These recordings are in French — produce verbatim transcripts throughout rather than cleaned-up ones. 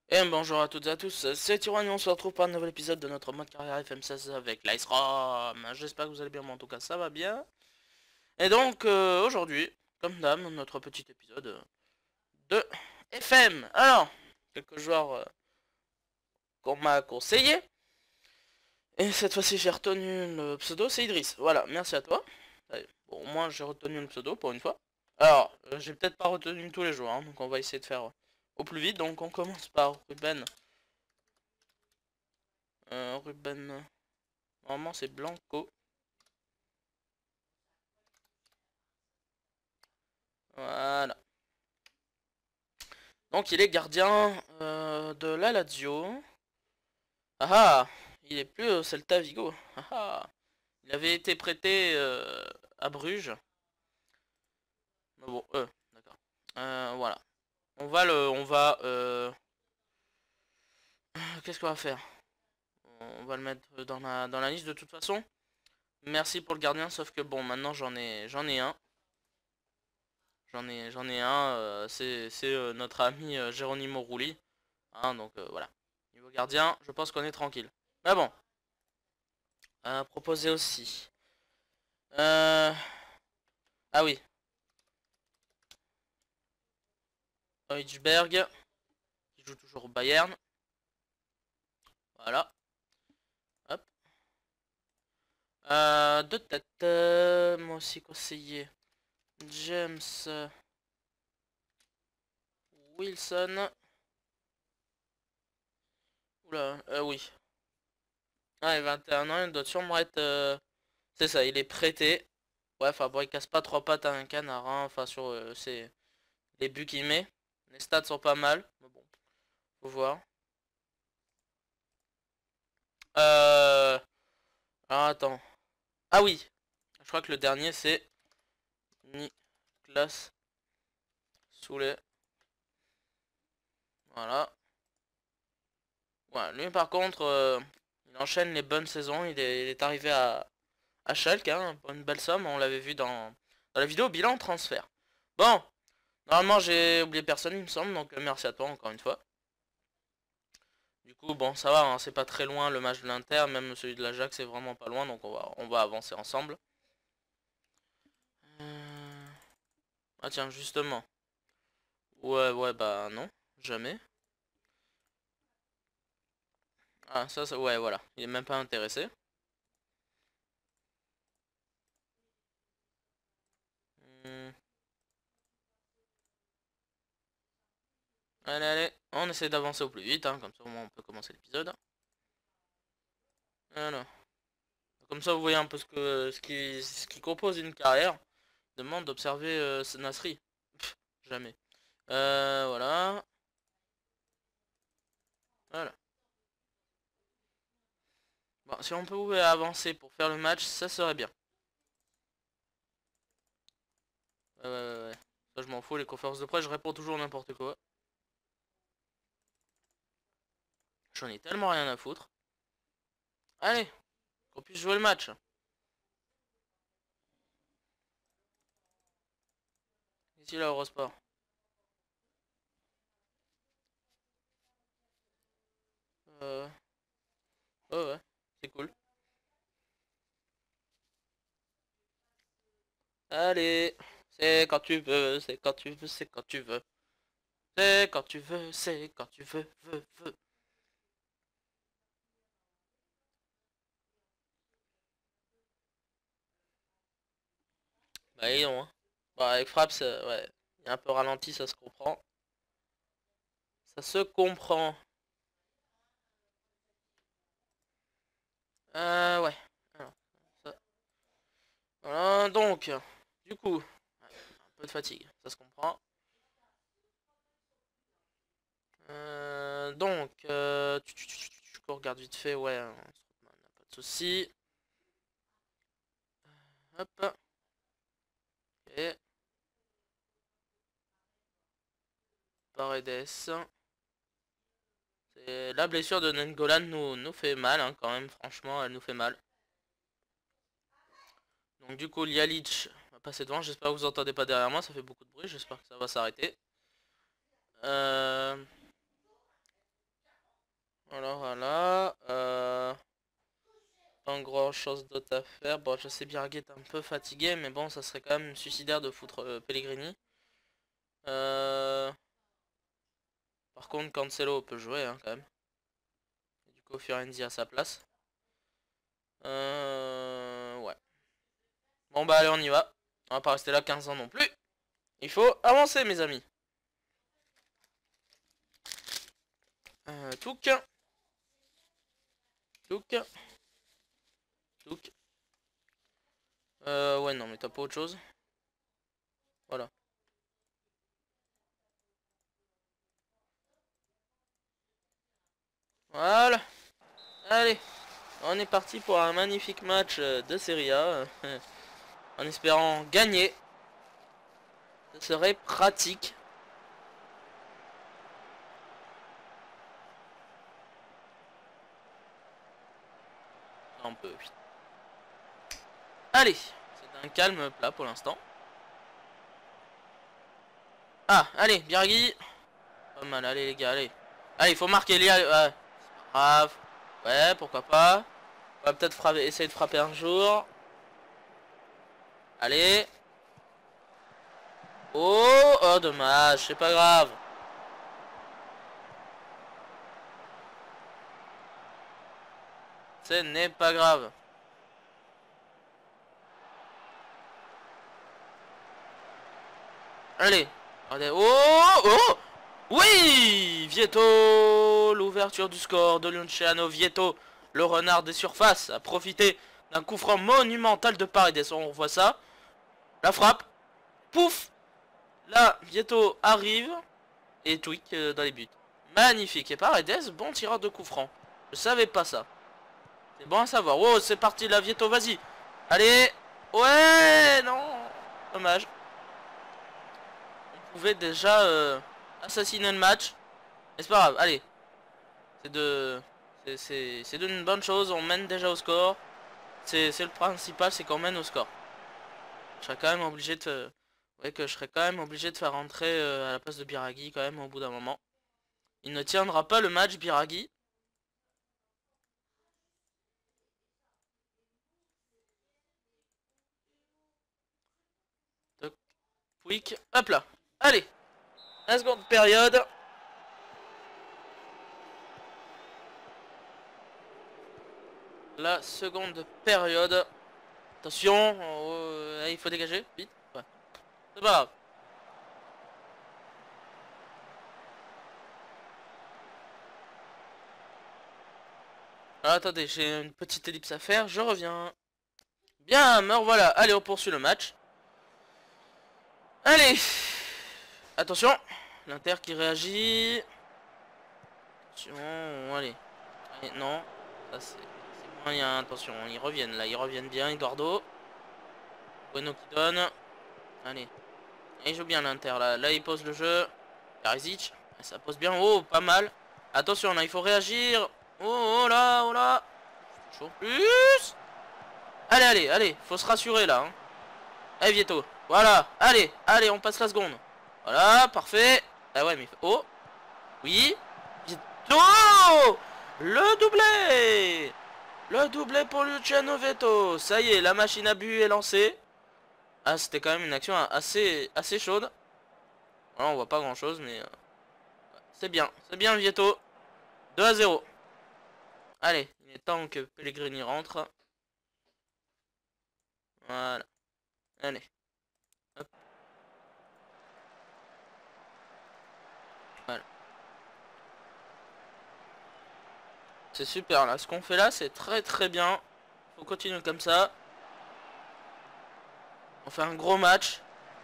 Et bonjour à toutes et à tous, c'est Tyranny, on se retrouve pour un nouvel épisode de notre mode carrière F M seize avec l'Ice Rom. J'espère que vous allez bien, moi en tout cas ça va bien. Et donc euh, aujourd'hui, comme d'hab, notre petit épisode euh, de F M. Alors, quelques joueurs euh, qu'on m'a conseillé. Et cette fois-ci j'ai retenu le pseudo, c'est Idriss. Voilà, merci à toi. Allez, bon, au moins j'ai retenu le pseudo pour une fois. Alors, euh, j'ai peut-être pas retenu tous les joueurs, hein, donc on va essayer de faire au plus vite. Donc on commence par Ruben. Euh, Ruben... Normalement c'est Blanco. Voilà. Donc il est gardien euh, de la Lazio. Ah ah, il est plus au Celta Vigo. Ah ah, il avait été prêté euh, à Bruges. Mais bon, euh, d'accord. Euh, voilà. On va le, on va, euh, qu'est-ce qu'on va faire? On va le mettre dans la, dans la liste de toute façon. Merci pour le gardien, sauf que bon, maintenant j'en ai, j'en ai un. J'en ai, j'en ai un. euh, c'est, c'est euh, notre ami euh, Geronimo Rulli. Hein, donc euh, voilà. Niveau gardien, je pense qu'on est tranquille. Mais bon. À proposer aussi. Euh... Ah oui. Højbjerg, qui joue toujours au Bayern. Voilà. Hop. Euh, de tête. euh, moi aussi conseillé. James euh, Wilson. Oula, euh, oui. Ah, il a vingt et un ans, il doit sûrement être... euh, C'est ça, il est prêté. Ouais, enfin bon, il casse pas trois pattes à un canard, hein. Enfin, sur euh, c'est les buts qu'il met. Les stats sont pas mal. Mais bon, faut voir. Euh... Alors, attends. Ah oui. Je crois que le dernier, c'est Niklas Soulet. Voilà. Ouais, lui par contre, euh, il enchaîne les bonnes saisons. Il est, il est arrivé à, à Schalke, hein, pour une belle somme. On l'avait vu dans, dans la vidéo bilan transfert. Bon, normalement j'ai oublié personne, il me semble. Donc euh, merci à toi encore une fois. Du coup, bon, ça va, hein, c'est pas très loin le match de l'Inter. Même celui de l'Ajax, c'est vraiment pas loin. Donc on va, on va avancer ensemble. Euh, Ah tiens, justement. Ouais, ouais, bah non, jamais. Ah, ça, ça, ouais, voilà. Il est même pas intéressé. Hmm. Allez, allez, on essaie d'avancer au plus vite, hein, comme ça au moins on peut commencer l'épisode. Voilà. Comme ça vous voyez un peu ce, que, ce, qui, ce qui compose une carrière. Demande d'observer euh, ce Nasri. Pff, jamais. Euh, voilà. Voilà. Bon, si on pouvait avancer pour faire le match, ça serait bien. Ouais, ouais, ouais, ouais. Ça je m'en fous, les conférences de presse, je réponds toujours n'importe quoi. J'en ai tellement rien à foutre. Allez, qu'on puisse jouer le match. Ici là, Eurosport. Euh, ouais, ouais, c'est cool. Allez, c'est quand tu veux, c'est quand tu veux, c'est quand tu veux. C'est quand tu veux, c'est quand tu veux, veux, veux. Bah, et non, hein. Bah, avec Fraps, euh, ouais, il est un peu ralenti, ça se comprend. Ça se comprend. Euh, ouais. Alors, ça- Voilà, donc, du coup, ouais, un peu de fatigue, ça se comprend. Euh, donc, euh, tu, tu, tu, tu, tu- tu regardes vite fait, ouais, hein, pas de soucis. Hop, et Paredes. Et la blessure de Nengolan nous, nous fait mal, hein, quand même, franchement, elle nous fait mal. Donc du coup, Lialic va passer devant, j'espère que vous entendez pas derrière moi, ça fait beaucoup de bruit, j'espère que ça va s'arrêter. Euh... Alors voilà. Euh... Pas grand chose d'autre à faire. Bon, je sais Biraghi est un peu fatigué, mais bon, ça serait quand même suicidaire de foutre euh, Pellegrini. Euh... Par contre, Cancelo peut jouer hein, quand même. Et du coup, Fiorenzi à sa place. Euh... Ouais. Bon bah allez, on y va. On va pas rester là quinze ans non plus. Il faut avancer, mes amis. Euh, touc. Touc. Touc. Euh, ouais, non, mais t'as pas autre chose. Voilà. Voilà. Allez. On est parti pour un magnifique match euh, de Serie A. euh, En espérant gagner. Ce serait pratique. Un peu, oui. Allez. C'est un calme plat pour l'instant. Ah, allez, Biraghi. Pas mal, allez les gars, allez. Allez, il faut marquer les... Ouais, c'est pas grave. Ouais, pourquoi pas. On va peut-être frapper, essayer de frapper un jour. Allez. Oh, oh, dommage, c'est pas grave. Ce n'est pas grave. Allez. Regardez. Oh, oh. Oui, Vieto. L'ouverture du score de Luciano Vieto. Le renard des surfaces a profité d'un coup franc monumental de Paredes. On revoit ça. La frappe. Pouf. Là, Vieto arrive. Et tweak euh, dans les buts. Magnifique. Et Paredes, bon tireur de coup franc. Je savais pas ça. C'est bon à savoir. Oh, c'est parti là, Vieto, vas-y. Allez. Ouais, non. Dommage. On pouvait déjà euh, assassiner le match. Mais c'est pas grave, allez. C'est de... C'est d'une bonne chose, on mène déjà au score. C'est le principal, c'est qu'on mène au score. Je serais quand même obligé de... Ouais, que je serais quand même obligé de faire rentrer euh, à la place de Biraghi quand même au bout d'un moment. Il ne tiendra pas le match, Biraghi. Quick, hop là. Allez, la seconde période. La seconde période. Attention, euh, il faut dégager, vite. Ouais. C'est pas grave. Alors, attendez, j'ai une petite ellipse à faire, je reviens. Bien, me revoilà. Allez, on poursuit le match. Allez. Attention. L'Inter qui réagit. Attention, allez. Allez, non. Ça c'est moyen, attention, ils reviennent là, ils reviennent bien, Eduardo. Bueno qui donne. Allez. Il joue bien l'Inter là. Là il pose le jeu. Karisic. Ça pose bien. Oh, pas mal. Attention là, il faut réagir. Oh, oh là, oh là. Toujours plus. Allez, allez, allez. Faut se rassurer là. Hein. Allez, Vieto. Voilà. Allez, allez, on passe la seconde. Voilà, parfait. Ah ouais, mais... Oh. Oui. Vieto. Le doublé. Le doublé pour Luciano Vieto. Ça y est, la machine à but est lancée. Ah, c'était quand même une action assez, assez chaude. Voilà, on voit pas grand chose, mais... Euh, c'est bien. C'est bien, Vieto. deux à zéro. Allez, il est temps que Pellegrini rentre. Voilà. Allez. Hop. Voilà. C'est super là. Ce qu'on fait là, c'est très très bien. Faut continuer comme ça. On fait un gros match.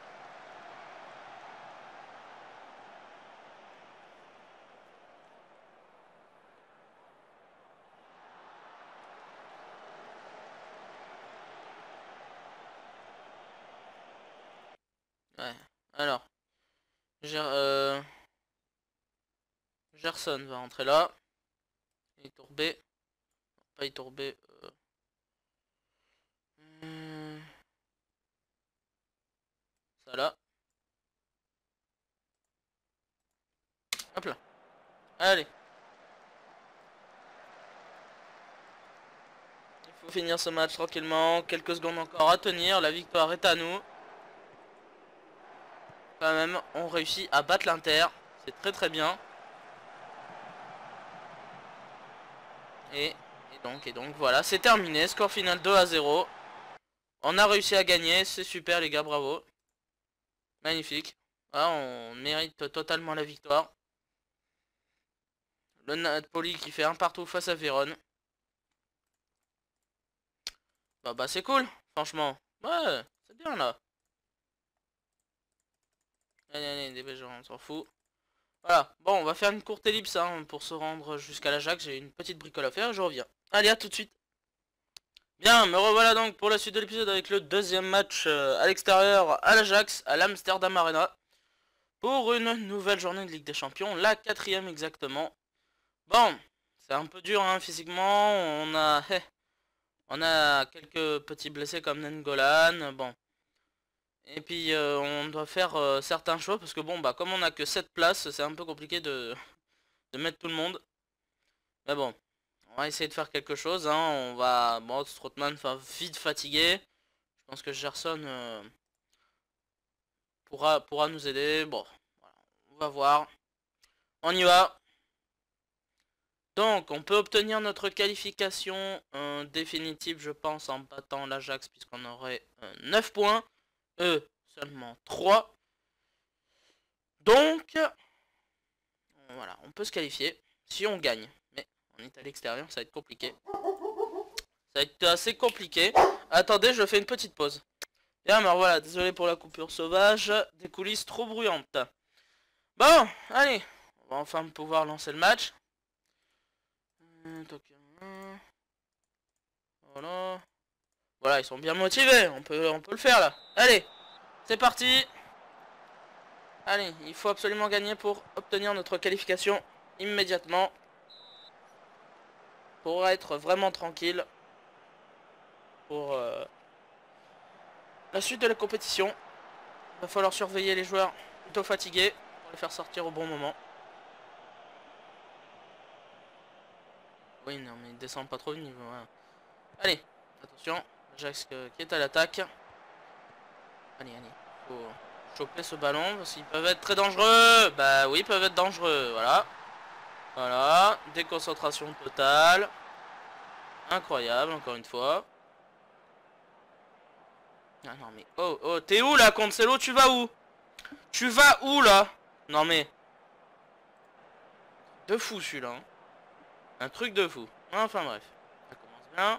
Ouais. Alors. Ger euh... Gerson va rentrer là. Itourbé. Pas Itourbé. Euh... Hmm. Ça là. Hop là. Allez. faut finir ce match tranquillement. Quelques secondes encore à tenir. La victoire est à nous. Quand même, on réussit à battre l'Inter. C'est très très bien. Et, et donc, et donc, voilà, c'est terminé. Score final deux à zéro. On a réussi à gagner. C'est super les gars, bravo. Magnifique. Voilà, on mérite totalement la victoire. Le Napoli qui fait un partout face à Vérone. Bah bah c'est cool, franchement. Ouais, c'est bien là. Allez, allez, dépêche, on s'en fout. Voilà, bon, on va faire une courte ellipse hein, pour se rendre jusqu'à l'Ajax. J'ai une petite bricole à faire et je reviens. Allez, à tout de suite. Bien, me revoilà donc pour la suite de l'épisode avec le deuxième match euh, à l'extérieur à l'Ajax, à l'Amsterdam Arena. Pour une nouvelle journée de Ligue des Champions, la quatrième exactement. Bon, c'est un peu dur hein, physiquement, on a... On a quelques petits blessés comme Nengolan, bon. Et puis euh, on doit faire euh, certains choix parce que bon bah comme on a que sept places, c'est un peu compliqué de, de mettre tout le monde. Mais bon, on va essayer de faire quelque chose, hein. On va... Bon, Strootman va vite fatigué. Je pense que Gerson euh, pourra, pourra nous aider. Bon, voilà. On va voir. On y va. Donc, on peut obtenir notre qualification euh, définitive, je pense, en battant l'Ajax, puisqu'on aurait euh, neuf points. Eux, seulement trois. Donc, voilà, on peut se qualifier si on gagne. Mais on est à l'extérieur, ça va être compliqué. Ça va être assez compliqué. Attendez, je fais une petite pause. Bien, mais voilà, désolé pour la coupure sauvage. Des coulisses trop bruyantes. Bon, allez. On va enfin pouvoir lancer le match. Voilà. Voilà, ils sont bien motivés. On peut, on peut le faire là. Allez, c'est parti. Allez, il faut absolument gagner pour obtenir notre qualification immédiatement. Pour être vraiment tranquille. Pour euh, la suite de la compétition. Il va falloir surveiller les joueurs plutôt fatigués pour les faire sortir au bon moment. Oui, non, mais ils descendent pas trop de niveau. Hein. Allez, attention. Ajax qui est à l'attaque. Allez, allez. Faut choper ce ballon parce qu'ils peuvent être très dangereux. Bah oui, ils peuvent être dangereux. Voilà. Voilà. Déconcentration totale. Incroyable, encore une fois. Ah non, mais... Oh, oh, t'es où là, Cancelo? Tu vas où? Tu vas où là? Non mais... De fou celui-là. Hein. Un truc de fou. Enfin bref. Ça commence bien.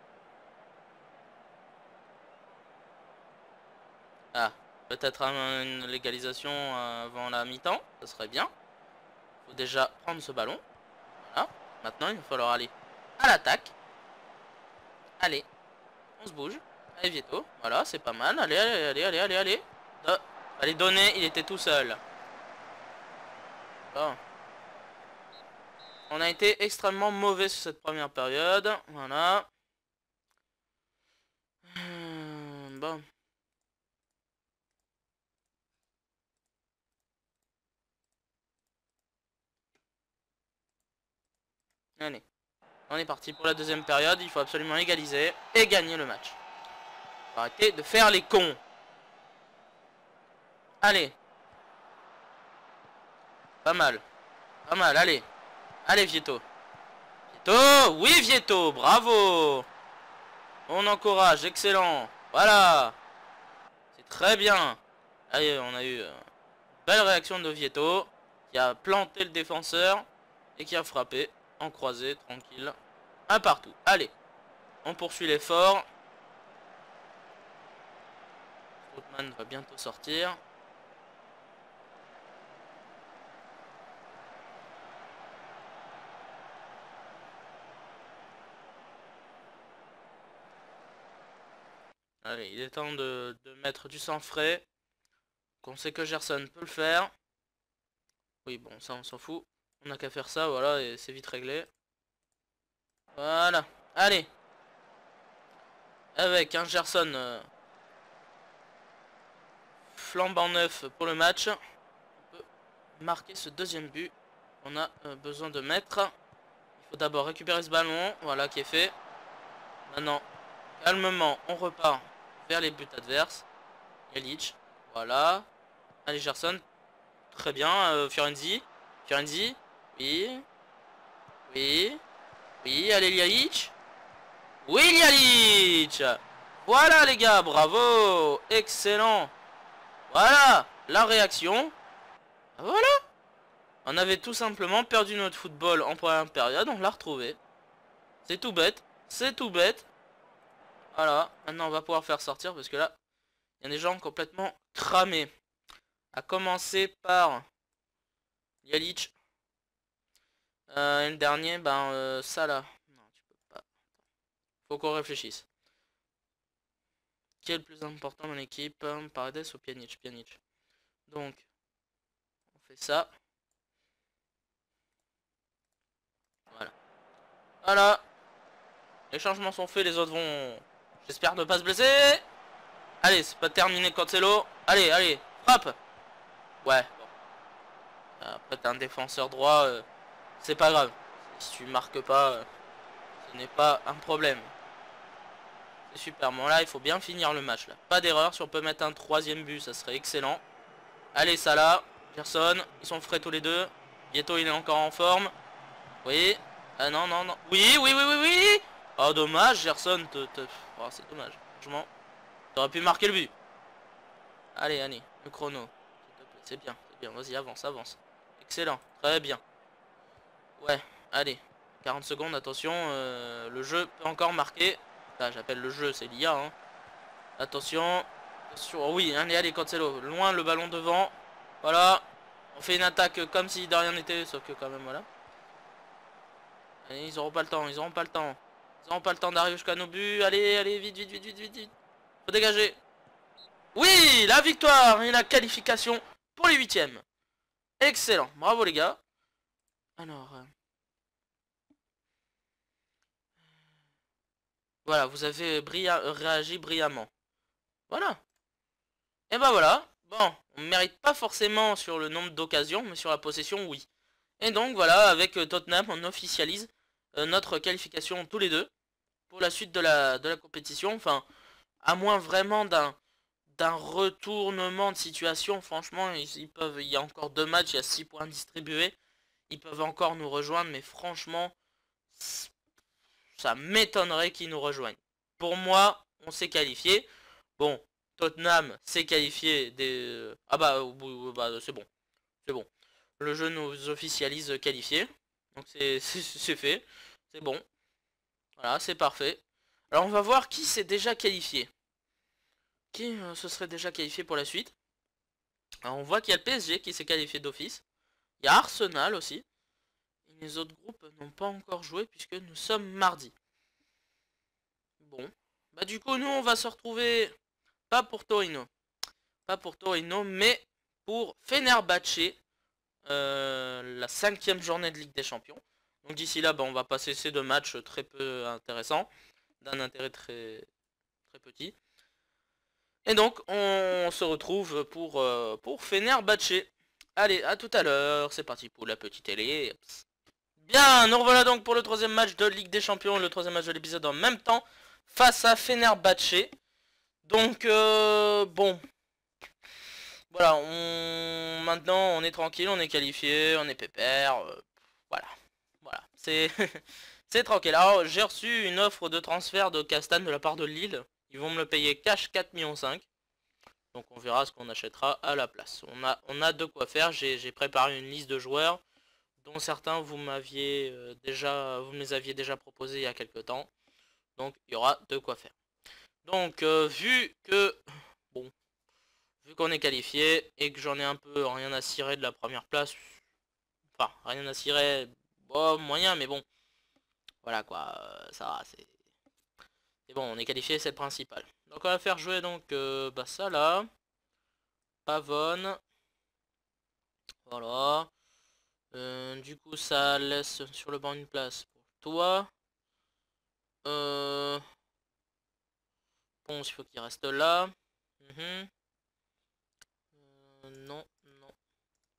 Ah, peut-être une légalisation avant la mi-temps. Ça serait bien. Faut déjà prendre ce ballon. Voilà. Maintenant, il va falloir aller à l'attaque. Allez. On se bouge. Allez, Vieto. Voilà, c'est pas mal. Allez, allez, allez, allez, allez, allez. Euh, allez, donner. Il était tout seul. Bon. On a été extrêmement mauvais sur cette première période. Voilà. Hum, bon. Allez. On est parti pour la deuxième période. Il faut absolument égaliser et gagner le match. Faut arrêter de faire les cons. Allez. Pas mal. Pas mal, allez. Allez, Vieto. Vieto. Oui, Vieto. Bravo. On encourage. Excellent. Voilà. C'est très bien. Allez, on a eu une belle réaction de Vieto. Qui a planté le défenseur. Et qui a frappé. En croisé. Tranquille. Un partout. Allez. On poursuit l'effort. Strootman va bientôt sortir. Allez, il est temps de, de mettre du sang frais. On sait que Gerson peut le faire. Oui, bon, ça on s'en fout. On n'a qu'à faire ça, voilà, et c'est vite réglé. Voilà. Allez. Avec un Gerson euh, flambant neuf pour le match. On peut marquer ce deuxième but. On a euh, besoin de mettre. Il faut d'abord récupérer ce ballon. Voilà qui est fait. Maintenant, calmement, on repart vers les buts adverses. Jalic, voilà. Allez, Gerson. Très bien. Euh, Fiorenzi. Fiorenzi. Oui. Oui. Oui, allez, Jalic. Oui, Jalic. Voilà, les gars, bravo. Excellent. Voilà, la réaction. Voilà. On avait tout simplement perdu notre football en première période, on l'a retrouvé. C'est tout bête. C'est tout bête. Voilà, maintenant on va pouvoir faire sortir parce que là, il y a des gens complètement cramés. À commencer par Jalic. Euh, et le dernier, ben euh, ça là. Non, tu peux pas. Faut qu'on réfléchisse. Qui est le plus important dans l'équipe? Paredes ou Pjanic? Pjanic. Donc, on fait ça. Voilà. Voilà. Les changements sont faits, les autres vont... J'espère ne pas se blesser. Allez, c'est pas terminé, Cancelo. Allez, allez, frappe. Ouais, bon. Après, t'es un défenseur droit, euh, c'est pas grave. Si tu marques pas, euh, ce n'est pas un problème. C'est super. Bon, là, il faut bien finir le match. Là. Pas d'erreur. Si on peut mettre un troisième but, ça serait excellent. Allez, Salah, Gerson, ils sont frais tous les deux. Vieto, il est encore en forme. Oui. Ah non, non, non. Oui, oui, oui, oui, oui. Oh, dommage, Gerson. Te, te... Oh, c'est dommage. Franchement, t'aurais pu marquer le but. Allez, allez, le chrono. C'est bien, c'est bien. Vas-y, avance, avance. Excellent, très bien. Ouais, allez. quarante secondes, attention. Euh, le jeu peut encore marquer. Là, j'appelle le jeu, c'est l'I A. Hein. Attention. Attention. Oh oui, allez, allez, Cancelo. Loin, le ballon devant. Voilà. On fait une attaque comme si de rien n'était, sauf que quand même, voilà. Allez, ils auront pas le temps, ils auront pas le temps. Ils auront pas le temps d'arriver jusqu'à nos buts. Allez, allez, vite, vite, vite, vite, vite, vite. Faut dégager. Oui, la victoire et la qualification pour les huitièmes. Excellent, bravo les gars. Alors, euh... voilà, vous avez brillant, réagi brillamment. Voilà. Et ben voilà. Bon, on ne mérite pas forcément sur le nombre d'occasions, mais sur la possession, oui. Et donc voilà, avec euh, Tottenham, on officialise euh, notre qualification tous les deux pour la suite de la, de la compétition. Enfin, à moins vraiment d'un d'un retournement de situation, franchement, ils, ils peuvent, il y a encore deux matchs, il y a six points distribués. Ils peuvent encore nous rejoindre, mais franchement, ça m'étonnerait qu'ils nous rejoignent. Pour moi, on s'est qualifié. Bon, Tottenham s'est qualifié des... Ah bah, bah c'est bon. C'est bon. Le jeu nous officialise qualifiés. Donc c'est fait. C'est bon. Voilà, c'est parfait. Alors on va voir qui s'est déjà qualifié. Qui euh, se serait déjà qualifié pour la suite. Alors on voit qu'il y a le P S G qui s'est qualifié d'office. Il y a Arsenal aussi. Et les autres groupes n'ont pas encore joué puisque nous sommes mardi. Bon. Bah du coup nous on va se retrouver pas pour Torino. Pas pour Torino mais pour Fenerbahçe. Euh, la cinquième journée de Ligue des Champions. Donc d'ici là bah, on va passer ces deux matchs très peu intéressants. D'un intérêt très, très petit. Et donc on se retrouve pour, euh, pour Fenerbahçe. Allez, à tout à l'heure. C'est parti pour la petite télé. Bien, nous revoilà donc pour le troisième match de Ligue des Champions, le troisième match de l'épisode en même temps, face à Fenerbahçe. Donc, euh, bon, voilà, on... maintenant on est tranquille, on est qualifié, on est pépère, euh, voilà, voilà, c'est c'est tranquille. Alors, j'ai reçu une offre de transfert de Castan de la part de Lille, ils vont me le payer cash quatre virgule cinq millions. Donc on verra ce qu'on achètera à la place. On a, on a de quoi faire, j'ai préparé une liste de joueurs dont certains vous m'aviez euh, déjà vous me les aviez déjà proposé il y a quelques temps. Donc il y aura de quoi faire. Donc euh, vu que bon vu qu'on est qualifié et que j'en ai un peu rien à cirer de la première place, enfin rien à cirer, bon moyen mais bon voilà quoi, euh, ça va, c'est bon, on est qualifié, c'est le principal. Donc on va faire jouer donc euh, bah ça là, Pavone, voilà. Euh, du coup ça laisse sur le banc une place pour toi. Euh... Bon, il faut qu'il reste là. Mmh. Euh, non, non.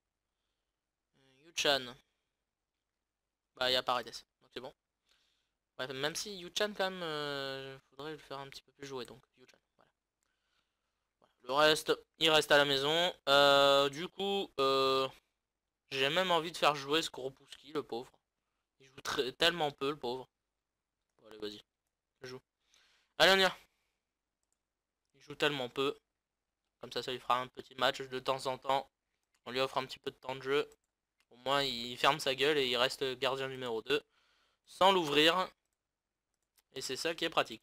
Euh, Yuchan. Bah, il y a Paredes, donc c'est bon. Ouais, même si Yuchan quand même, euh, faudrait le faire un petit peu plus jouer, donc Yuchan, voilà. Voilà. Le reste, il reste à la maison. Euh, du coup, euh, j'ai même envie de faire jouer Skoropouski, le pauvre. Il joue très, tellement peu, le pauvre. Bon, allez, vas-y, joue. Allez, on y va. Il joue tellement peu. Comme ça, ça lui fera un petit match de temps en temps. On lui offre un petit peu de temps de jeu. Au moins, il ferme sa gueule et il reste gardien numéro deux. Sans l'ouvrir. Et c'est ça qui est pratique.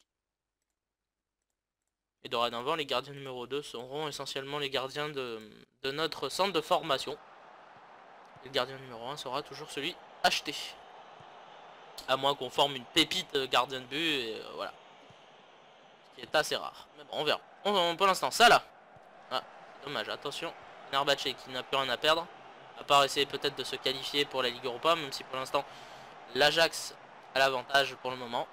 Et dorénavant, les gardiens numéro deux seront essentiellement les gardiens de, de notre centre de formation. Et le gardien numéro un sera toujours celui acheté. À moins qu'on forme une pépite gardien de but, et euh, voilà. Ce qui est assez rare. Mais bon, on verra. On, on, pour l'instant, ça là. Ah, c'est dommage, attention. Fenerbahçe qui n'a plus rien à perdre. À part essayer peut-être de se qualifier pour la Ligue Europa, même si pour l'instant, l'Ajax a l'avantage pour le moment.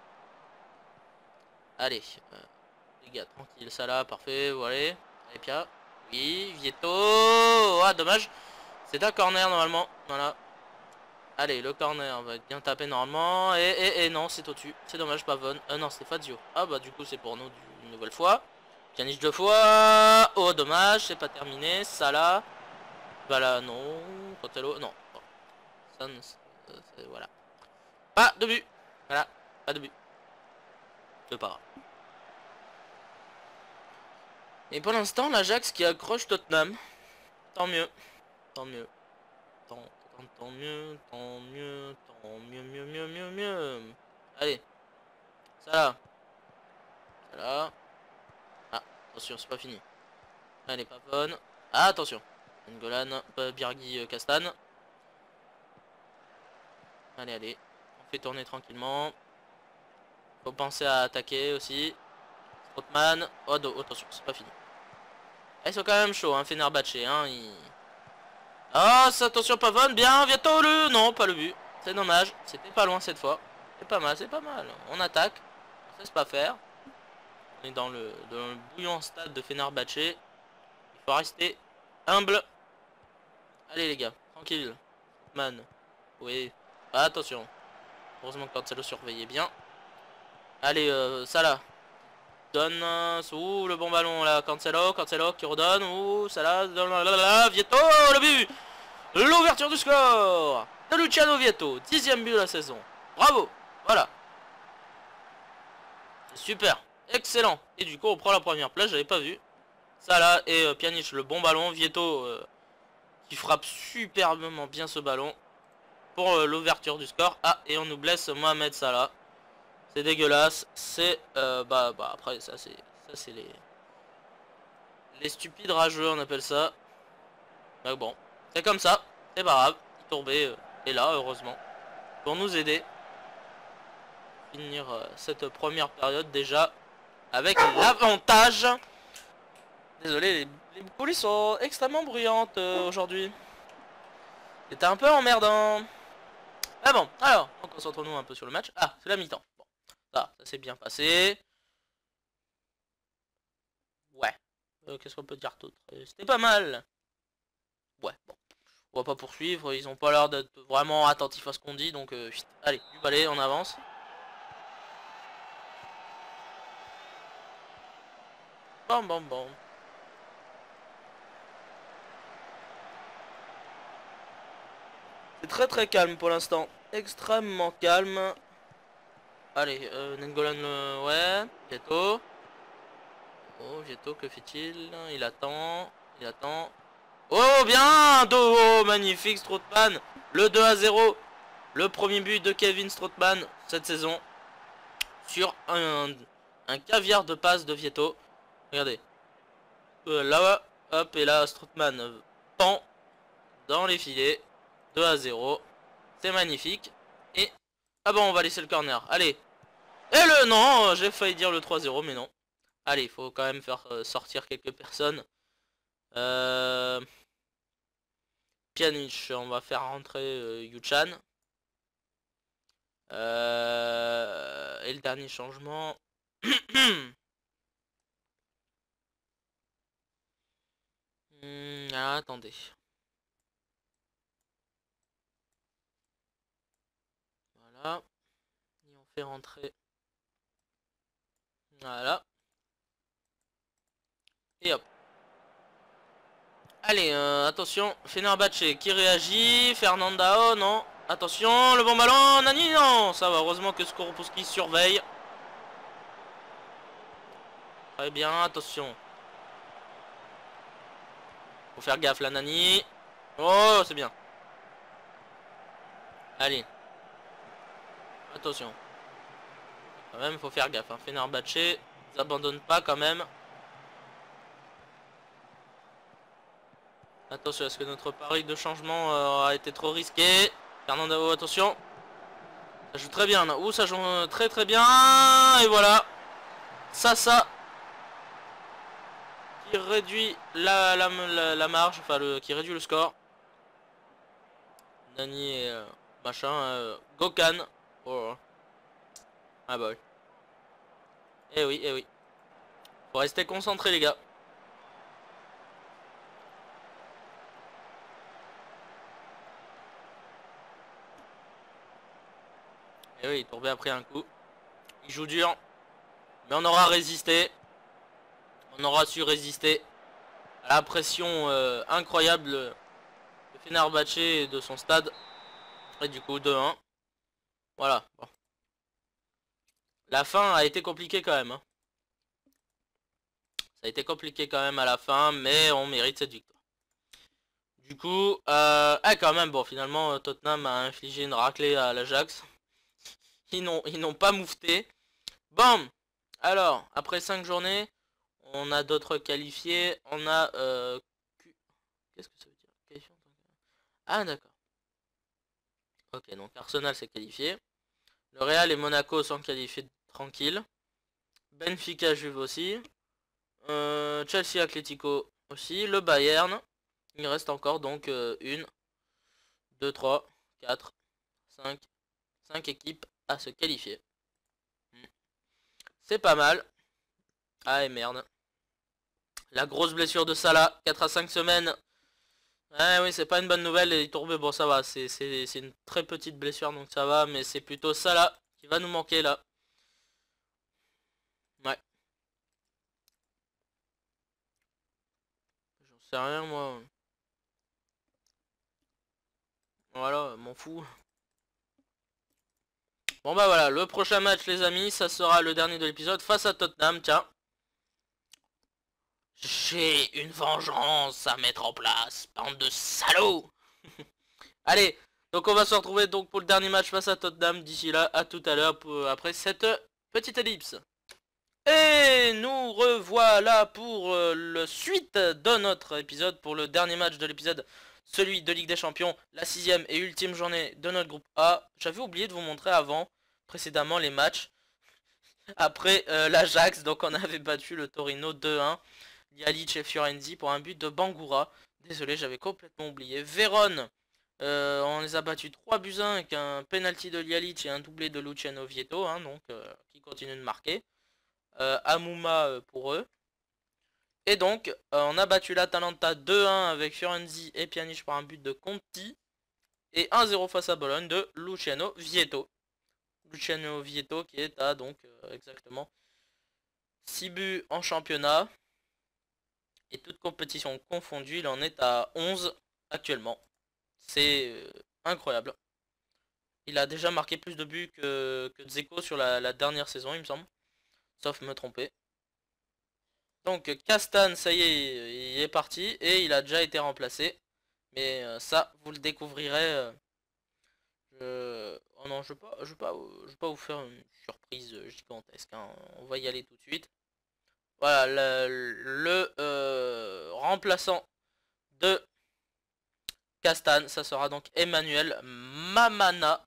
Allez, euh, les gars, tranquille, ça là, parfait, voilà. Allez, Pia. Oui, Vieto. Ah, dommage. C'est un corner normalement. Voilà. Allez, le corner va être bien tapé normalement. Et, et, et non, c'est au-dessus. C'est dommage, Pavone. Euh, non, c'est Fazio. Ah, bah, du coup, c'est pour nous une nouvelle fois. Pjanic deux fois. Oh, dommage, c'est pas terminé. Ça là. Bah là, non. Cotello, non. Bon. Ça, euh, voilà. Pas de but. Voilà, pas de but. C'est pas grave. Et pour l'instant, l'Ajax qui accroche Tottenham. Tant mieux. Tant mieux. Tant, tant, tant mieux. Tant mieux. Tant mieux, mieux, mieux, mieux, mieux. Allez. Ça là. Ça là. Ah, attention, c'est pas fini. Allez, pas bonne. Ah, attention. Ngolan, Birgui, euh, Castan. Allez, allez. On fait tourner tranquillement. Faut penser à attaquer aussi. Strootman. Oh, oh, attention, c'est pas fini. Ah, ils sont quand même chauds, hein, Fenerbahçe, hein. Ils... Ah, oh, attention, Pavone, bien, bientôt le... Non, pas le but. C'est dommage. C'était pas loin cette fois. C'est pas mal, c'est pas mal. On attaque. On sait pas faire. On est dans le, dans le bouillant stade de Fenerbahçe. Il faut rester humble. Allez, les gars, tranquille. Man. Oui. Ah, attention. Heureusement que Cancelo surveillait bien. Allez, euh, ça là. Donne. Euh, ouh, le bon ballon là. Cancelo, Cancelo qui redonne. Ouh, ça là. Là, Vieto, le but. L'ouverture du score de Luciano Vieto. Dixième but de la saison. Bravo. Voilà. Super. Excellent. Et du coup, on prend la première place. J'avais pas vu. Ça là. Et euh, Pjanic, le bon ballon. Vieto euh, qui frappe superbement bien ce ballon. Pour euh, l'ouverture du score. Ah, et on nous blesse Mohamed Salah. C'est dégueulasse. C'est euh, bah bah après ça c'est ça c'est les les stupides rageux, on appelle ça. Donc bon, c'est comme ça. C'est pas grave. Tourbé euh, est là heureusement pour nous aider. Finir euh, cette première période déjà avec l'avantage. Désolé, les, les coulisses sont extrêmement bruyantes euh, aujourd'hui. C'était un peu emmerdant. Ah bon, alors, on concentre-nous un peu sur le match. Ah, c'est la mi-temps. Bon, ça, ça s'est bien passé. Ouais. Euh, Qu'est-ce qu'on peut dire d'autre? C'était pas mal. Ouais, bon. On va pas poursuivre. Ils ont pas l'air d'être vraiment attentifs à ce qu'on dit. Donc, euh, allez, du balai, on avance. Bon, bon, bon. C'est très très calme pour l'instant. Extrêmement calme. Allez, euh, Nengolan, euh, ouais. Vieto. Oh, Vieto, que fait-il? Il attend. Il attend. Oh, bien! Oh, magnifique, Strootman. Le deux à zéro. Le premier but de Kevin Strootman cette saison. Sur un, un caviar de passe de Vieto. Regardez. Euh, là, hop, et là, Strootman euh, pend dans les filets. deux à zéro. C'est magnifique. Et... Ah bon, on va laisser le corner. Allez. Et le... Non, j'ai failli dire le trois zéro, mais non. Allez, il faut quand même faire euh, sortir quelques personnes. Euh... Pjanic, on va faire rentrer euh, Yuchan. Euh... Et le dernier changement... Hmm, ah, attendez. Voilà. Et on fait rentrer. Voilà. Et hop. Allez, euh, attention, Fenerbahçe qui réagit, Fernandao, non. Attention, le bon ballon, Nani, non. Ça va, heureusement que Skoropouski surveille. Très bien, attention. Faut faire gaffe là, Nani. Oh, c'est bien. Allez. Attention. Quand même, faut faire gaffe. Hein. Fenerbahçe, ils abandonnent pas quand même. Attention, est-ce que notre pari de changement euh, a été trop risqué? Fernandao, attention. Ça joue très bien là. Ouh, ça joue euh, très très bien. Et voilà. Ça, ça. Qui réduit la, la, la, la marge. Enfin, le, qui réduit le score. Nani et euh, machin. Euh, Gokan. Oh. Ah bah oui. Eh oui, eh oui. Faut rester concentré les gars. Eh oui, Tourbet a pris un coup. Il joue dur. Mais on aura résisté. On aura su résister à la pression euh, incroyable de Fenerbahçe et de son stade. Et du coup deux un. Voilà. Bon. La fin a été compliquée quand même. Hein. Ça a été compliqué quand même à la fin, mais on mérite cette victoire. Du coup, euh, ah, quand même, bon, finalement, Tottenham a infligé une raclée à l'Ajax. Ils n'ont ils n'ont pas moufté. Bon, alors, après cinq journées, on a d'autres qualifiés. On a... Euh, Qu'est-ce que ça veut dire? Qualifié en tant que... Ah, d'accord. Ok, donc Arsenal s'est qualifié. Le Real et Monaco sont qualifiés tranquilles. Benfica, Juve aussi. Euh, Chelsea, Atlético aussi. Le Bayern. Il reste encore donc euh, une, deux, trois, quatre, cinq, cinq équipes à se qualifier. Hmm. C'est pas mal. Ah et merde. La grosse blessure de Salah, quatre à cinq semaines. Ah oui, c'est pas une bonne nouvelle. Et Tourbé, bon ça va, c'est une très petite blessure donc ça va. Mais c'est plutôt Salah qui va nous manquer là. Ouais. J'en sais rien moi. Voilà, m'en fous. Bon bah voilà, le prochain match les amis, ça sera le dernier de l'épisode face à Tottenham, tiens. J'ai une vengeance à mettre en place, bande de salauds. Allez, donc on va se retrouver donc pour le dernier match face à Tottenham. D'ici là, à tout à l'heure après cette petite ellipse. Et nous revoilà pour euh, la suite de notre épisode, pour le dernier match de l'épisode, celui de Ligue des Champions, la sixième et ultime journée de notre groupe A. J'avais oublié de vous montrer avant, précédemment, les matchs. Après euh, l'Ajax, donc on avait battu le Torino deux un. Lialic et Fiorenzi pour un but de Bangura. Désolé, j'avais complètement oublié. Vérone, euh, on les a battus trois buts à un avec un penalty de Lialic et un doublé de Luciano Vieto, hein, donc euh, qui continue de marquer. Euh, Amouma euh, pour eux. Et donc, euh, on a battu l'Atalanta deux un avec Fiorenzi et Pjanic pour un but de Conti. Et un zéro face à Bologne de Luciano Vieto. Luciano Vieto qui est à donc euh, exactement six buts en championnat. Et toute compétition confondue, il en est à onze actuellement. C'est euh, incroyable. Il a déjà marqué plus de buts que, que Dzeko sur la, la dernière saison, il me semble. Sauf me tromper. Donc Castan, ça y est, il est parti. Et il a déjà été remplacé. Mais euh, ça, vous le découvrirez. Euh, je... Oh non, je ne vais, vais, pas, je vais pas vous faire une surprise gigantesque. Hein. On va y aller tout de suite. Voilà, le, le euh, remplaçant de Castan, ça sera donc Emmanuel Mamana.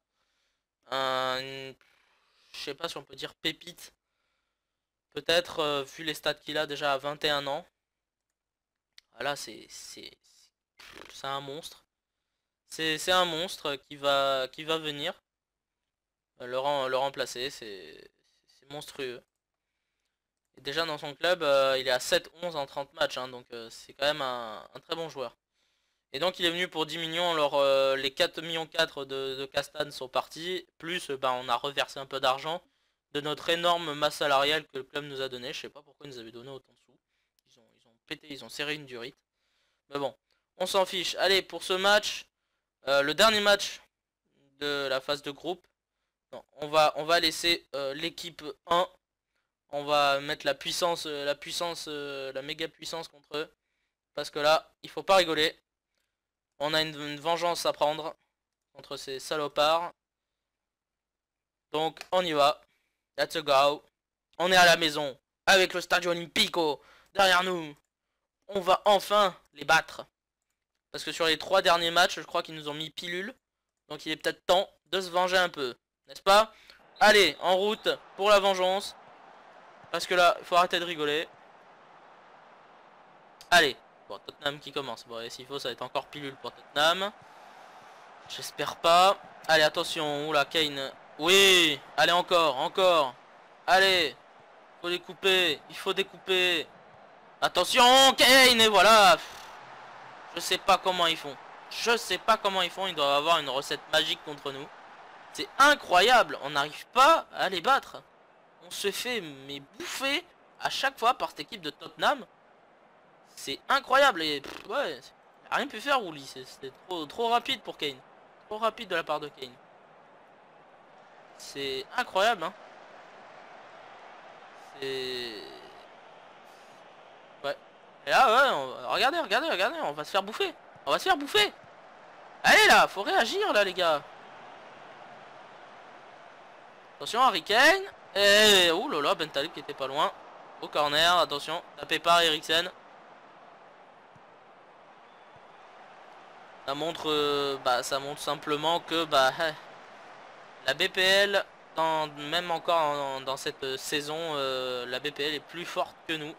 Un, je sais pas si on peut dire pépite. Peut-être, euh, vu les stats qu'il a déjà à vingt et un ans. Voilà, c'est c'est c'est un monstre. C'est un monstre qui va qui va venir le, le remplacer. C'est monstrueux. Et déjà dans son club, euh, il est à sept onze en trente matchs. Hein, donc euh, c'est quand même un, un très bon joueur. Et donc il est venu pour dix millions, alors euh, les quatre millions quatre de, de Castan sont partis, plus euh, bah, on a reversé un peu d'argent de notre énorme masse salariale que le club nous a donné. Je sais pas pourquoi ils nous avaient donné autant de sous. Ils ont, ils ont pété, ils ont serré une durite. Mais bon, on s'en fiche. Allez, pour ce match, euh, le dernier match de la phase de groupe, non, on va, on va laisser euh, l'équipe un. On va mettre la puissance, euh, la puissance, euh, la méga puissance contre eux. Parce que là, il faut pas rigoler. On a une, une vengeance à prendre contre ces salopards. Donc on y va. Let's go. On est à la maison avec le Stadio Olimpico derrière nous. On va enfin les battre. Parce que sur les trois derniers matchs, je crois qu'ils nous ont mis pilule. Donc il est peut-être temps de se venger un peu. N'est-ce pas? Allez, en route pour la vengeance. Parce que là, il faut arrêter de rigoler. Allez. Bon, Tottenham qui commence. Bon, et s'il faut, ça va être encore pilule pour Tottenham. J'espère pas. Allez, attention. Oula, Kane. Oui. Allez, encore, encore. Allez. Faut découper. Il faut découper. Attention, Kane. Et voilà. Je sais pas comment ils font. Je sais pas comment ils font. Ils doivent avoir une recette magique contre nous. C'est incroyable. On n'arrive pas à les battre. On se fait mais bouffer à chaque fois par cette équipe de Tottenham. C'est incroyable. Et pff, ouais, il a rien pu faire, Wouli. C'était trop, trop rapide pour Kane. Trop rapide de la part de Kane. C'est incroyable, hein. C'est... Ouais. Et là, ouais, on... regardez, regardez, regardez. On va se faire bouffer. On va se faire bouffer. Allez, là, faut réagir, là, les gars. Attention, Harry Kane. Et... Ouh là là, Ben Talib qui était pas loin. Au corner, attention. Tapez pas, Eriksen. Ça montre, euh, bah, ça montre simplement que bah, la B P L, dans, même encore en, dans cette saison, euh, la B P L est plus forte que nous.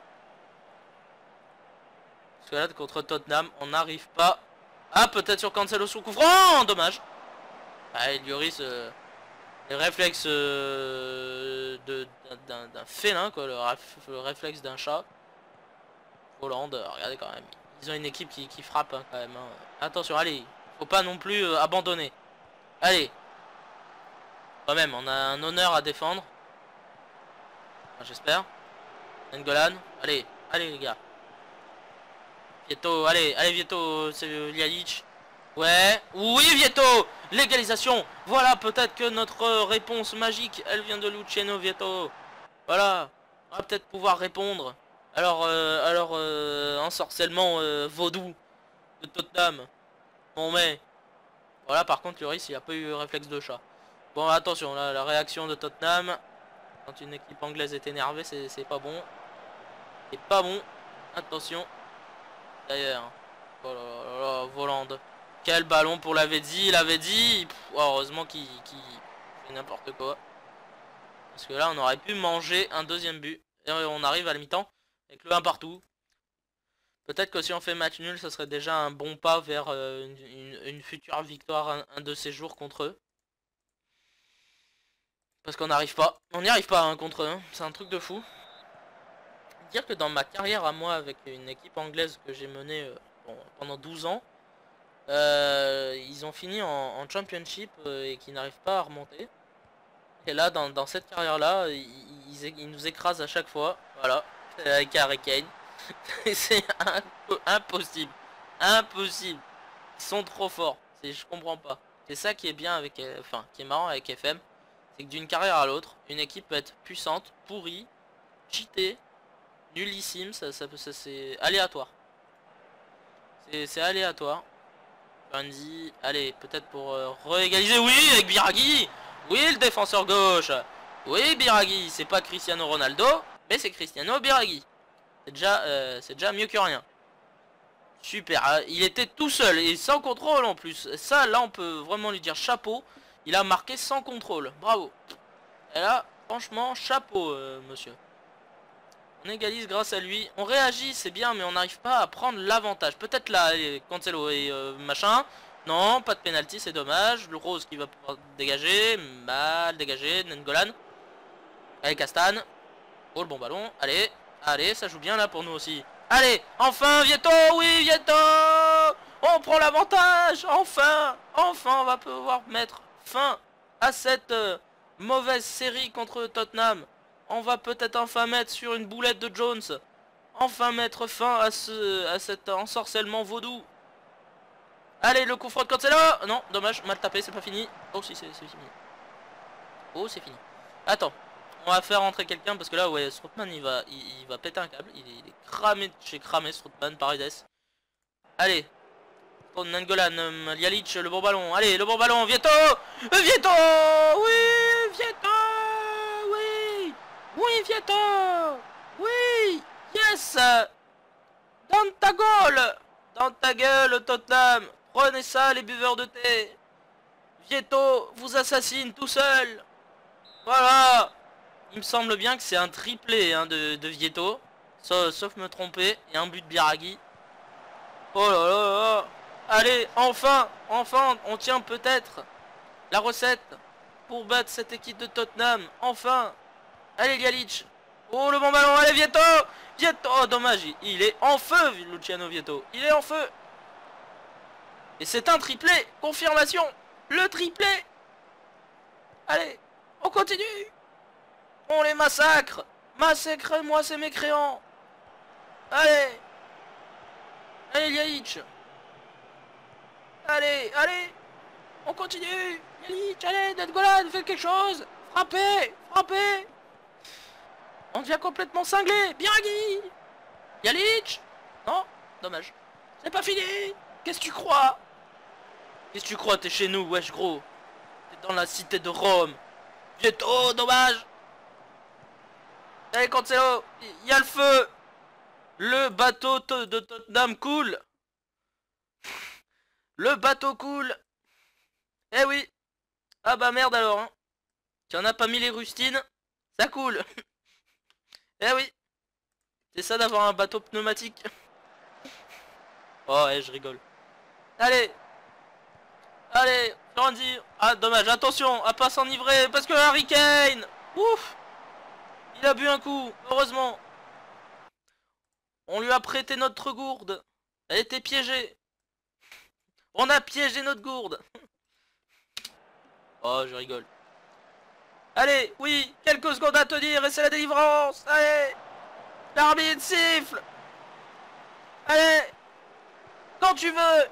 Parce que là, contre Tottenham, on n'arrive pas. Ah, peut-être sur Cancelo sous coup franc, dommage. Ah, et Lloris, euh, les réflexes euh, d'un félin, quoi, le, ref, le réflexe d'un chat. Hollande, regardez quand même. Ils ont une équipe qui, qui frappe hein, quand même. Hein. Attention, allez. Faut pas non plus euh, abandonner. Allez. Quand même, on a un honneur à défendre. Enfin, j'espère. N'Golan. Allez. Allez les gars. Vieto. Allez. Allez Vieto. C'est Lialic. Ouais. Oui Vieto. Légalisation. Voilà peut-être que notre réponse magique, elle vient de Luciano Vieto. Voilà. On va peut-être pouvoir répondre. Alors, euh, alors euh, ensorcellement euh, vaudou de Tottenham. On met. Voilà, par contre, Lloris, il a pas eu réflexe de chat. Bon, attention, là, la réaction de Tottenham. Quand une équipe anglaise est énervée, c'est pas bon. C'est pas bon. Attention. D'ailleurs. Oh là là là, Volande. Quel ballon pour Lavezzi. Lavezzi. Oh, heureusement qu'il qu fait n'importe quoi. Parce que là, on aurait pu manger un deuxième but. Et on arrive à la mi-temps. Avec le un partout. Peut-être que si on fait match nul, ça serait déjà un bon pas vers euh, une, une, une future victoire un, un de ces jours contre eux. Parce qu'on n'arrive pas. On n'y arrive pas hein, contre eux. Hein. C'est un truc de fou. Dire que dans ma carrière à moi, avec une équipe anglaise que j'ai menée euh, bon, pendant douze ans, euh, ils ont fini en, en championship euh, et qu'ils n'arrivent pas à remonter. Et là, dans, dans cette carrière-là, ils, ils, ils nous écrasent à chaque fois. Voilà. Avec Harry Kane. C'est impossible. Impossible. Ils sont trop forts. Je comprends pas. C'est ça qui est bien avec... Enfin, qui est marrant avec F M. C'est que d'une carrière à l'autre, une équipe peut être puissante, pourrie, cheatée, nullissime. Ça, ça, ça c'est aléatoire. C'est aléatoire. Bundy. Allez, peut-être pour euh, réégaliser. Oui, avec Biraghi. Oui, le défenseur gauche. Oui, Biraghi. C'est pas Cristiano Ronaldo, mais c'est Cristiano Biraghi. C'est déjà, euh, c'est déjà mieux que rien. Super. Il était tout seul et sans contrôle en plus. Ça, là, on peut vraiment lui dire chapeau. Il a marqué sans contrôle. Bravo. Et là, franchement, chapeau, euh, monsieur. On égalise grâce à lui. On réagit, c'est bien, mais on n'arrive pas à prendre l'avantage. Peut-être là, Cancelo et euh, machin. Non, pas de pénalty, c'est dommage. Le Rose qui va pouvoir dégager. Mal dégagé. N'Golan. Allez, Castan. Oh, le bon ballon. Allez. Allez, ça joue bien là pour nous aussi. Allez, enfin Vieto, oui Vieto. on prend l'avantage. Enfin, enfin, on va pouvoir mettre fin à cette euh, mauvaise série contre Tottenham. On va peut-être enfin mettre sur une boulette de Jones. Enfin mettre fin à, ce, à cet ensorcellement vaudou. Allez, le coup franc de Cancelo. Non, dommage, mal tapé, c'est pas fini. Oh si, c'est fini. Oh, c'est fini. Attends, on va faire rentrer quelqu'un parce que là, ouais, Strootman, il va, il, il va péter un câble. Il est, il est cramé, j'ai cramé Strootman, Paredes. Allez. Nangolan, um, Lialic, le bon ballon. Allez, le bon ballon, Vieto. Vieto. Oui, Vieto. Oui. Oui, Vieto. Oui. Yes. Dans ta gueule. Dans ta gueule, Tottenham. Prenez ça, les buveurs de thé. Vieto vous assassine tout seul. Voilà. Il me semble bien que c'est un triplé hein, de, de Vieto. Sauf, sauf me tromper. Et un but de Biraghi. Oh là là là. Allez, enfin, enfin, on tient peut-être la recette pour battre cette équipe de Tottenham. Enfin. Allez, Lialic. Oh, le bon ballon. Allez, Vieto. Vieto. Oh, dommage. Il est en feu, Luciano Vieto. Il est en feu. Et c'est un triplé. Confirmation. Le triplé. Allez, on continue. On les massacre. Massacrez-moi ces mécréants. Allez. Allez, Lialic. Allez, allez. On continue. Lialic, allez, Nangolan, faites quelque chose. Frappez, frappez. On devient complètement cinglé. Biraghi. Lialic. Non, dommage. C'est pas fini. Qu'est-ce que tu crois? Qu'est-ce que tu crois? T'es chez nous, wesh gros. T'es dans la cité de Rome. Vieto, dommage. Allez, Cancelo. Il y a le feu. Le bateau de Tottenham coule. Le bateau coule. Eh oui. Ah bah merde alors. Hein. Tu en as pas mis les rustines. Ça coule. Eh oui. C'est ça d'avoir un bateau pneumatique. Oh, eh, je rigole. Allez. Allez, Florenzi. Ah, dommage. Attention à pas s'enivrer. Parce que Harry Kane. Ouf. Il a bu un coup. Heureusement. On lui a prêté notre gourde. Elle était piégée. On a piégé notre gourde. Oh, je rigole. Allez, oui, quelques secondes à tenir et c'est la délivrance. Allez. L'arbitre siffle. Allez. Quand tu veux.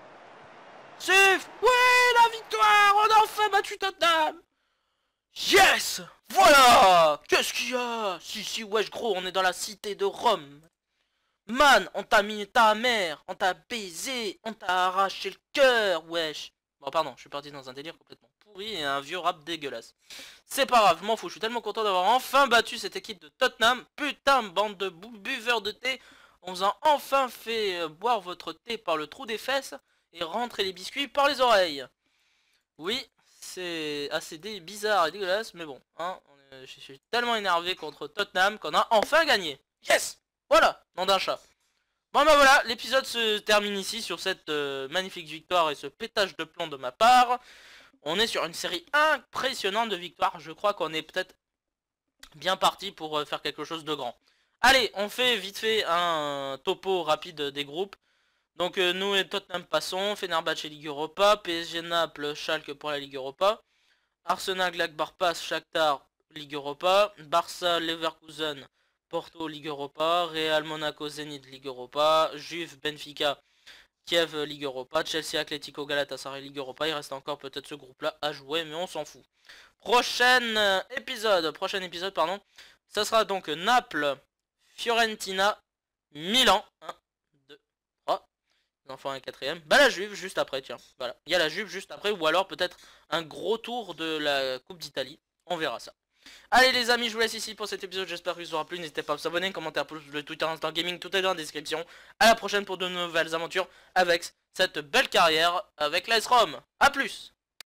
Siffle. Oui, la victoire. On a enfin battu Tottenham. Yes. Voilà. Qu'est-ce qu'il y a? Si, si, wesh, gros, on est dans la cité de Rome. Man, on t'a mis ta mère, on t'a baisé, on t'a arraché le cœur, wesh. Bon, pardon, je suis parti dans un délire complètement pourri et un vieux rap dégueulasse. C'est pas grave, m'en fous, je suis tellement content d'avoir enfin battu cette équipe de Tottenham. Putain, bande de buveurs de thé, on vous a enfin fait euh, boire votre thé par le trou des fesses et rentrer les biscuits par les oreilles. Oui, c'est assez bizarre et dégueulasse, mais bon, hein, on est, je suis tellement énervé contre Tottenham qu'on a enfin gagné. Yes! Voilà, nom d'un chat. Bon bah voilà, l'épisode se termine ici sur cette euh, magnifique victoire et ce pétage de plomb de ma part. On est sur une série impressionnante de victoires. Je crois qu'on est peut-être bien parti pour euh, faire quelque chose de grand. Allez, on fait vite fait un euh, topo rapide des groupes. Donc euh, nous et Tottenham passons, Fenerbahçe Ligue Europa, P S G Naples, Schalke pour la Ligue Europa, Arsenal Gladbach passe, Shakhtar Ligue Europa, Barça Leverkusen Porto Ligue Europa, Real Monaco Zenit Ligue Europa, Juve Benfica Kiev Ligue Europa, Chelsea Atletico Galatasaray Ligue Europa. Il reste encore peut-être ce groupe là à jouer, mais on s'en fout. Prochain épisode, prochain épisode pardon, ça sera donc Naples, Fiorentina, Milan, un, deux, trois, les enfants un quatrième, bah la Juve juste après, tiens, voilà, il y a la Juve juste après, ou alors peut-être un gros tour de la Coupe d'Italie, on verra ça. Allez les amis, je vous laisse ici pour cet épisode, j'espère qu'il vous aura plu, n'hésitez pas à vous abonner, commenter, le Twitter, Instant Gaming, tout est dans la description. À la prochaine pour de nouvelles aventures avec cette belle carrière avec l'Ice Rome. A plus.